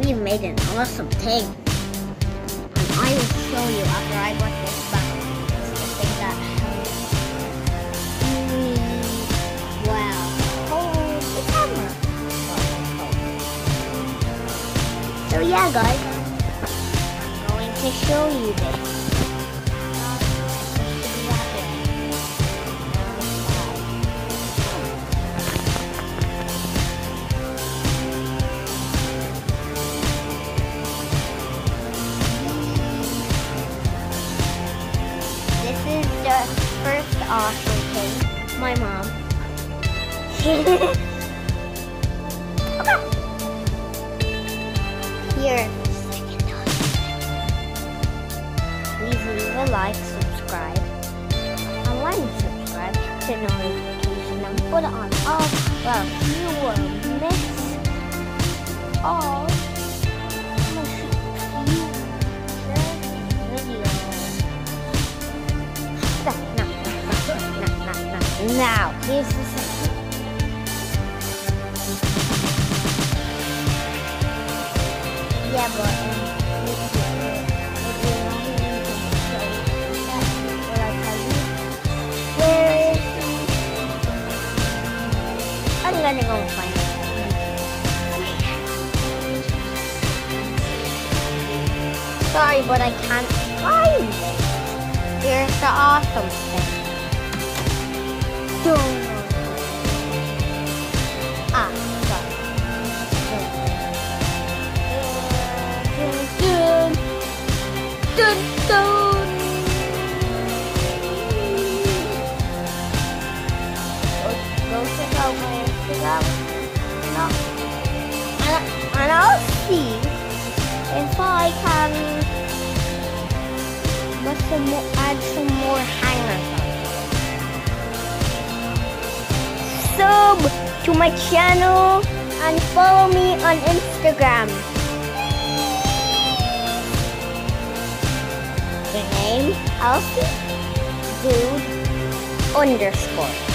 we made an awesome thing. And I will show you after I work this back. It's the thing that well, hold the camera. So yeah guys, I'm going to show you this. First awesome thing, my mom. Okay. Here, second awesome thing. Please leave a like, subscribe, and when you subscribe, hit the notification and put it on all. Well, you will miss all Now, here's the second. Yeah, but where is he? I'm gonna go find it. Sorry, but I can't find it. Here's the awesome thing. Sorry. Go check out my Instagram. No. And I'll see if I can add some more hangers on. Sub to my channel and follow me on Instagram. The name Elsie Dude _